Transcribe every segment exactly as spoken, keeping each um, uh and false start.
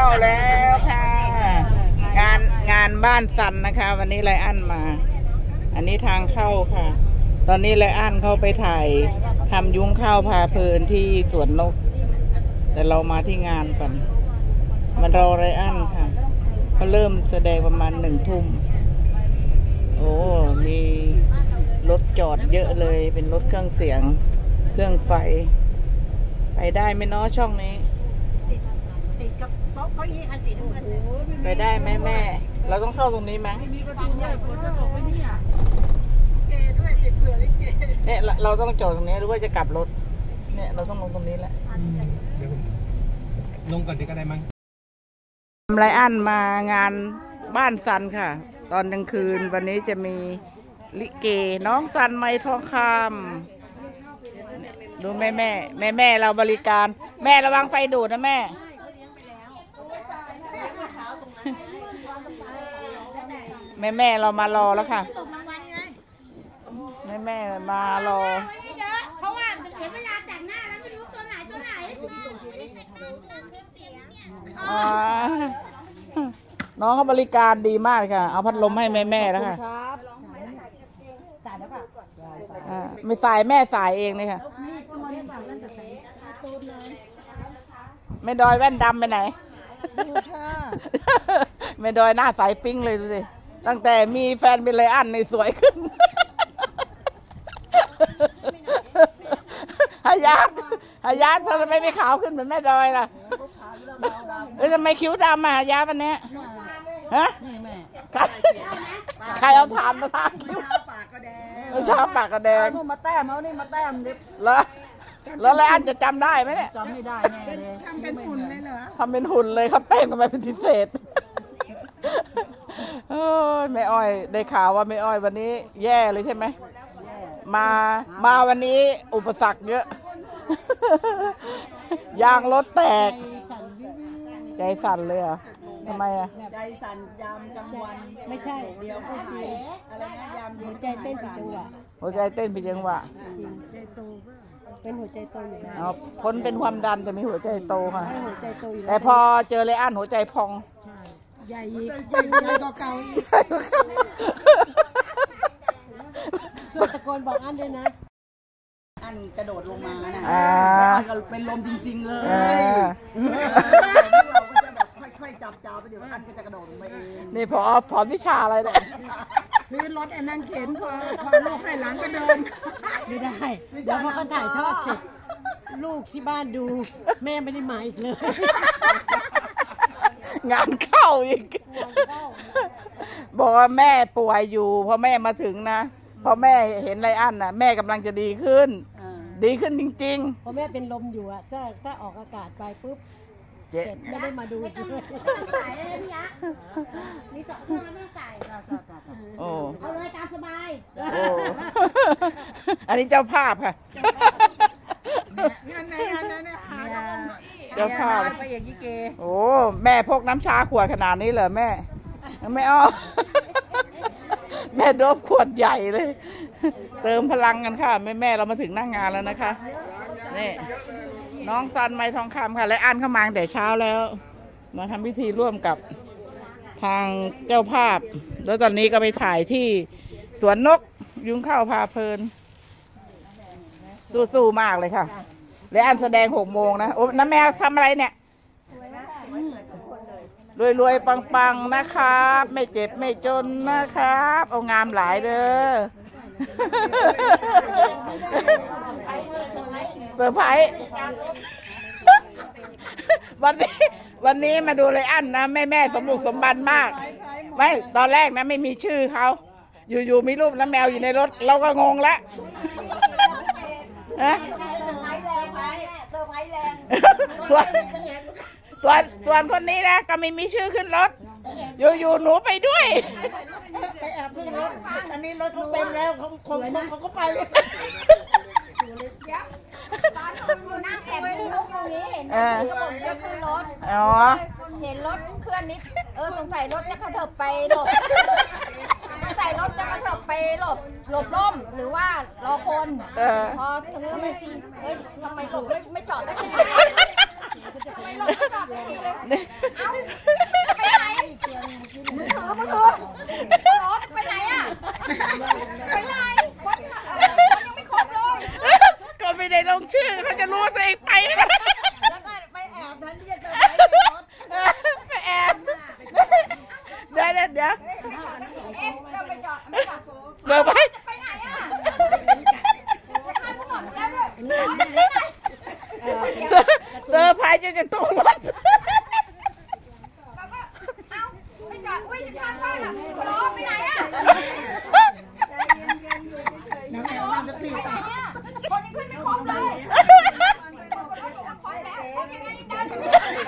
แล้วค่ะงานงานบ้านสันนะคะวันนี้ไรอันมาอันนี้ทางเข้าค่ะตอนนี้ไรอันเข้าไปถ่ายทำยุ้งข้าวพาเพลินที่สวนนกแต่เรามาที่งานก่อนมันรอไรอันค่ะเขาเริ่มแสดงประมาณหนึ่งทุ่มโอ้มีรถจอดเยอะเลยเป็นรถเครื่องเสียงเครื่องไฟไปได้ไหมเนาะช่องนี้ติดกับโต๊ะเก้าอี้คันสีน้ำเงินไปได้ไหมแม่เราต้องเข้าตรงนี้ไหมเนี่ยเราต้องจอดตรงนี้หรือว่าจะกลับรถเนี่ยเราต้องลงตรงนี้แหละเดี๋ยวลงก่อนดีก็ได้มั้งทำไรอันมางานบ้านซันค่ะตอนกลางคืนวันนี้จะมีลิเกน้องซันไม้ทองคำดูแม่แม่แม่แม่เราบริการแม่ระวังไฟดูดนะแม่แม่แม่เรามารอแล้วค่ะแม่แม่มารอเพราะว่าเสียเวลาแต่งหน้าแล้วไม่รู้ตัวไหนตัวไหนน้องเขาบริการดีมากค่ะเอาพัดลมให้แม่แม่แล้วค่ะไม่สายแม่สายเองเลยค่ะไม่ดอยแว่นดำไปไหนไม่ดอยหน้าใสปิ้งเลยดูสิตั้งแต่มีแฟนเป็นไรอันในสวยขึ้นฮายาตฮายาตทำไมไม่ขาวขึ้นเหมือนแม่ดอยล่ะเอ้ยทำไมคิ้วดำมาฮายาตวันนี้ฮะใครเอาถ่านมาทาคิ้วปากกระแดงชาปากกระแดงมาแต้มเอานี่มาแต้มดิแล้วแล้วไรอันจะจำได้ไหมเนี่ยจำไม่ได้แน่เลยทำเป็นหุ่นเลยเหรอทำเป็นหุ่นเลยเขาเต้นกันไปเป็นพิเศษโอ้ยแม่อ้อยได้ข่าวว่าแม่อ้อยวันนี้แย่เลยใช่ไหมมามาวันนี้อุปสรรคเยอะยางรถแตกใจสั่นเลยอ่ะทำไมอ่ะใจสั่นยามกลางวันไม่ใช่เดี๋ยวพูดจริงอะไรนะยามเย็นใจเต้นผิดจังหวะหัวใจเต้นผิดจังหวะใจโตเป็นหัวใจโตอยู่แล้วคนเป็นความดันจะมีหัวใจโตค่ะหัวใจโตอยู่แต่พอเจอไรอันหัวใจพองใหญ่อีกใหญ่ใหญ่กว่าเก่าอีกช่วยตะโกนบอกอันด้วยนะอันกระโดดลงมานะแม่อ้อยก็เป็นลมจริงๆเลยเราก็จะแบบค่อยๆจับจ้าไปเดี๋ยวอันก็จะกระโดดลงไปเองนี่พอสอนวิชาอะไรเนี่ยซื้อรถไอ้นั่นเข็นพอพอลูกให้หลังก็เดินไม่ได้เดี๋ยวพอเขาถ่ายทอดเสร็จลูกที่บ้านดูแม่ไม่ได้มาอีกเลยงานเข้าอีกบอกว่าแม่ป่วยอยู่พอแม่มาถึงนะพอแม่เห็นไรอันน่ะแม่กำลังจะดีขึ้นดีขึ้นจริงๆพอแม่เป็นลมอยู่อะถ้าถ้าออกอากาศไปปุ๊บเจ็บไม่ได้มาดูด้วยจ่ายได้เลยพี่ยะมีสองเครื่องแล้วไม่ต้องจ่ายโอ้เอาเลยตามสบายอันนี้เจ้าภาพค่ะงานไหนงานไหนเนี่ยหาเจ้าภาพไปอย่างยี่เกโอ้แม่พกน้ำชาขวดขนาดนี้เหรอแม่ไม่อ้อแม่โดบขวดใหญ่เลยเติมพลังกันค่ะแม่แม่เรามาถึงหน้างานแล้วนะคะนี่น้องซันไม้ทองคำค่ะและอันเข้ามาแต่เช้าแล้วมาทำพิธีร่วมกับทางเจ้าภาพแล้วตอนนี้ก็ไปถ่ายที่สวนนกยุ้งข้าวพาเพลินสู้ๆมากเลยค่ะและอันแสดงหกโมงนะโอ้น้าแมวทำอะไรเนี่ยรวยๆปังๆนะครับไม่เจ็บไม่จนนะครับเอางามหลายเด้อเซอร์ไพรส์วันนี้วันนี้มาดูไรอันนะแม่แม่สมบุกสมบันมากไม่ตอนแรกนะไม่มีชื่อเขาอยู่ๆมีรูปน้าแมวอยู่ในรถเราก็งงแล้วฮะส่วนส่วนส่วนคนนี้นะก็ไม่มีชื่อขึ้นรถอยู่ๆหนูไปด้วยไปแอบขึ้นรถอันนี้รถเขาเต็มแล้วเขาคงเขาก็ไปตอนคุณอยู่นั่งแอบดูลูกตรงนี้เห็นไหมก็บอกจะขึ้นรถเห็นรถเคลื่อนนิดเออสงสัยรถจะกระเถิบไปหลบสงสัยรถจะกระเถิบไปหลบหลบร่มหรือว่ารอคนพอถึงไม่ทีเฮ้ยทำไมหลบไม่ไม่จอดได้ทีทำไมหลบไม่จอดได้ทีเลยเอ้าในตู้รถเขาก็เอ้าไปจอดอุ้ยจะทานบ้านอ่ะรอไปไหนอ่ะน้ำแมวน้ำจะตีต่อคนนี้ขึ้นไม่ครบเลยครบแล้วครบยังไงยังเดินอยู่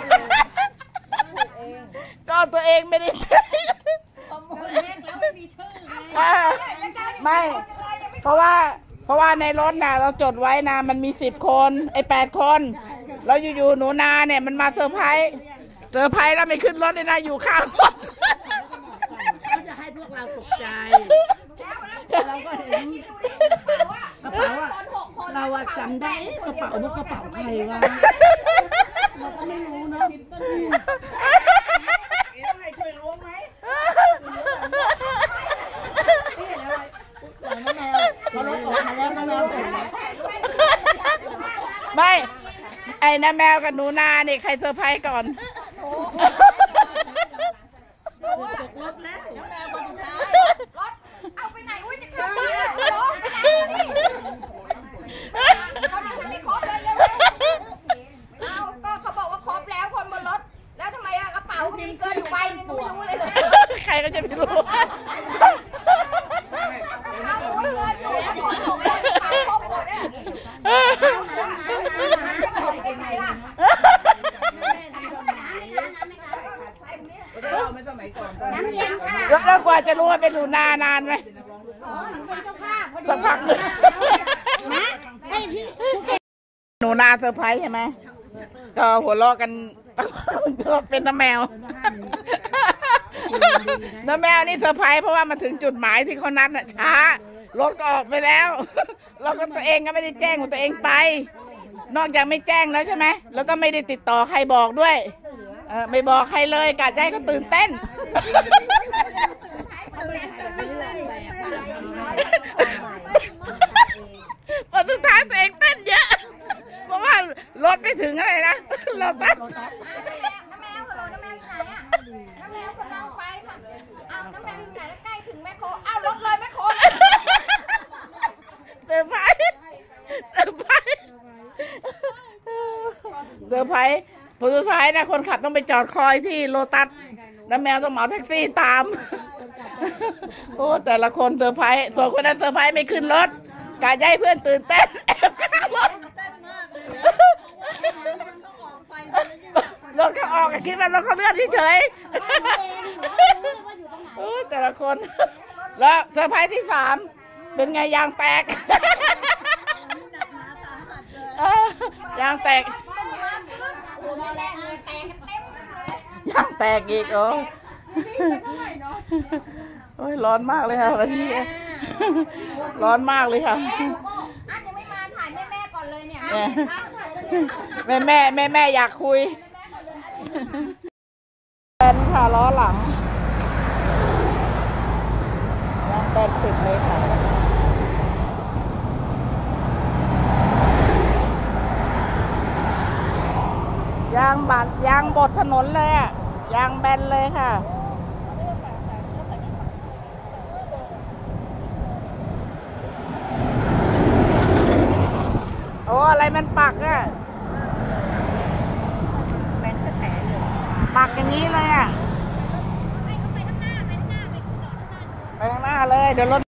ก็ตัวเองไม่ได้ใช้ไม่เพราะว่าเพราะว่าในรถน่ะเราจดไว้นะมันมีสิบคนไอ้แปดคนแล้วอยู่ๆหนูนาเนี่ยมันมาเซอร์ไพรส์เซอร์ไพรส์แล้วไม่ขึ้นรถเลยนะอยู่ข้างรถเขาจะให้พวกเราตกใจเราก็เห็นกระเป๋าอะเราอะจำได้กระเป๋าว่ากระเป๋าใครวะเราก็ไม่รู้เนาะให้ช่วยล้วงไหมเขาลดออกมาแล้วนะแมวไม่ไอ้น้าแมวกับหนูนาเนี่ยใครเซอร์ไพรส์ก่อนตกรถแล้วน้าแมวคนสุดท้ายรถเอาไปไหนอุ้ยจะขับไปไหนรถไปไหนนี่เขาไม่ไม่ครบเลยเลยเอาก็เขาบอกว่าครบแล้วคนบนรถแล้วทำไมอะกระเป๋ามีเกินอยู่ใบนึงก็ไม่รู้เลยเลยใครก็จะไม่รู้เอาอุ้ยเงินอยู่แล้วคนหกคนขายครบหมดเนี่ยของไปไหนล่ะแล้วกว่าจะรู้ว่าเป็นหนูนานานไหมสักพักหนึ่งหนูนาเซอร์ไพรส์ใช่ไหมก็หัวเราะกันก็เป็นน้าแมวน้าแมวนี่เซอร์ไพรส์เพราะว่ามาถึงจุดหมายที่เขานัดน่ะช้ารถก็ออกไปแล้วเราก็ตัวเองก็ไม่ได้แจ้งตัวเองไปนอกจากไม่แจ้งแล้วใช่ไหมแล้วก็ไม่ได้ติดต่อใครบอกด้วยเออไม่บอกใครเลยกะใจเขาตื่นเต้นพอสุดท้ายตัวเองเต้นเยอะเพราะว่ารถไม่ถึงอะไรนะเราเต้นน้าแมวคนน้าแมวอยู่ไหนอ่ะน้าแมวคนเราไปค่ะเอาน้าแมวอยู่ไหนแล้วใกล้ถึงแมคโครเอารถเลยแมคโครเซอร์ไพรส์เซอร์ไพรส์เซอร์ไพรส์ผลสุดท้ายนะคนขับต้องไปจอดคอยที่โลตัสน้าแมวต้องเหมาแท็กซี่ตามโอ้แต่ละคนเซอร์ไพรส์ส่วนคนนั้นเซอร์ไพรส์ไม่ขึ้นรถกะให้เพื่อนตื่นเต้นแอบข้างรถรถเขาออกคิดว่ารถเขาเลื่อนเฉยโอ้แต่ละคนแล้วเซอร์ไพรส์ที่สามเป็นไงยางแตกยางแตกยางแตกอีกโอ้โอ้ยร้อนมากเลยค่ะวันนี้ร้อนมากเลยค่ะอาจจะไม่มาถ่ายแม่แม่ก่อนเลยเนี่ยแม่แม่แม่แม่อยากคุยแบนค่ะล้อหลังยางแบนติดเลยค่ะยางบาดยางบดถนนเลยอ่ะยางแบนเลยค่ะโอ้อะไรมันปักอ่ะแบนแท้เลยปักอย่างนี้เลยอ่ะไปข้างหน้าไปข้างหน้าไปข้างหน้าเลยเดี๋ยวรถ